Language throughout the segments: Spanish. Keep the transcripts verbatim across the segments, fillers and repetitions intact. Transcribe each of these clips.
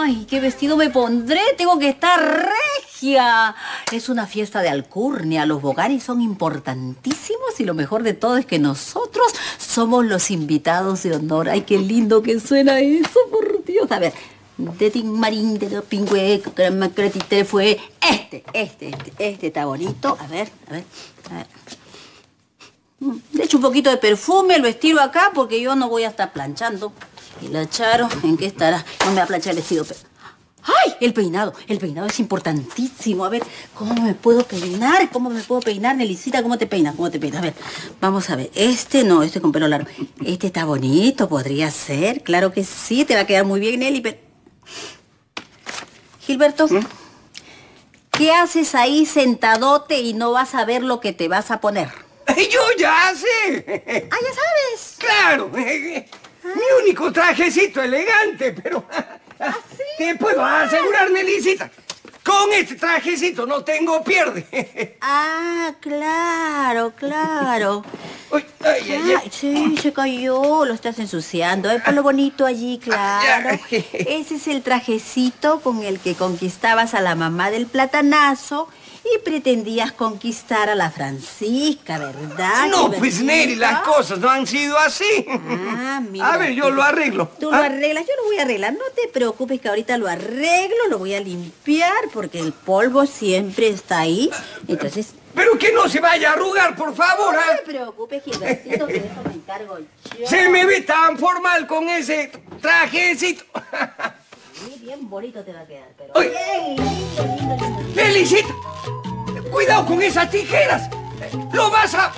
Ay, ¿qué vestido me pondré? Tengo que estar regia. Es una fiesta de alcurnia. Los bogaris son importantísimos y lo mejor de todo es que nosotros somos los invitados de honor. Ay, qué lindo que suena eso, por Dios. A ver, de Tin Marín, de los pingüe, que fue este, este, este, este está bonito. A ver, a ver, a ver. Le echo un poquito de perfume, lo estiro acá porque yo no voy a estar planchando. Y la Charo, ¿en qué estará? No me va a planchar el vestido. ¡Ay! El peinado. El peinado es importantísimo. A ver, ¿cómo me puedo peinar? ¿Cómo me puedo peinar, Nelicita? ¿Cómo te peinas? ¿Cómo te peinas? A ver, vamos a ver. Este no, este con pelo largo. Este está bonito, podría ser. Claro que sí, te va a quedar muy bien, Nelly. Pero... Gilberto, ¿Mm? ¿Qué haces ahí sentadote y no vas a ver lo que te vas a poner? Yo ya sé. Ah, ¿ya sabes? Claro. Ah. Mi único trajecito elegante, pero... ¿Ah, sí? Te puedo asegurar, Nelicita. Con este trajecito no tengo pierde. Ah, claro, claro. Uy, ay, ay, ay. Sí, se cayó, lo estás ensuciando. Hay pelo bonito allí, claro. Ese es el trajecito con el que conquistabas a la mamá del platanazo y pretendías conquistar a la Francisca, ¿verdad? No, pues, Neri, las cosas no han sido así. Ah, mira. A ver, yo lo arreglo. Tú ¿Ah? lo arreglas, yo lo voy a arreglar. No te preocupes que ahorita lo arreglo, lo voy a limpiar porque el polvo siempre está ahí. Entonces... Pero que no se vaya a arrugar, por favor. No ¿eh? te preocupes, Gilbertito, que eso me encargo yo. Se me ve tan formal con ese trajecito. Sí, bien bonito te va a quedar, pero Oye. bien lindo, lindo, lindo, lindo. Nelicita, cuidado con esas tijeras. Lo vas a...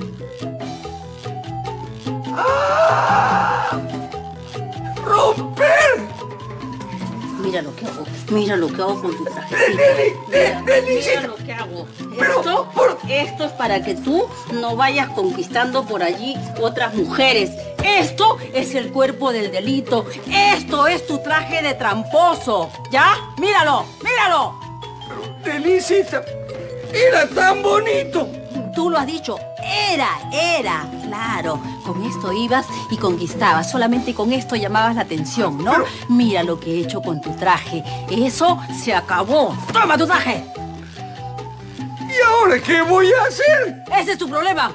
¡Ah! ¡Romper! Mira lo que hago, mira lo que hago con tu traje. Mira, mira lo que hago. Pero, Esto, por... esto es para que tú no vayas conquistando por allí otras mujeres. Esto es el cuerpo del delito. Esto es tu traje de tramposo. ¿Ya? Míralo, míralo. Nelicita, era tan bonito. Tú lo has dicho. Era, era. Claro, con esto ibas y conquistabas. Solamente con esto llamabas la atención, ¿no? Pero... Mira lo que he hecho con tu traje. Eso se acabó. ¡Toma tu traje! ¿Y ahora qué voy a hacer? ¡Ese es tu problema!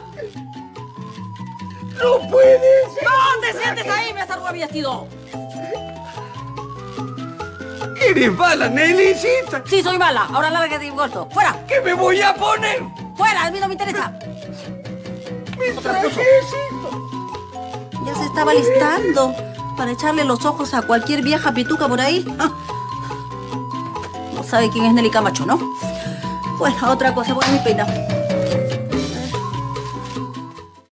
¡No puede ser! ¡No te sientes ahí, me has arrugado mi vestido! ¿Eres mala, Nelicita? Sí, soy mala. Ahora lárgate de corto. ¡Fuera! ¿Qué me voy a poner? ¡Fuera! A mí no me interesa. ¡Mi trajecito! Ya se estaba listando para echarle los ojos a cualquier vieja pituca por ahí. Ah. No sabe quién es Nelly Camacho, ¿no? Bueno, otra cosa, voy a mi peinado.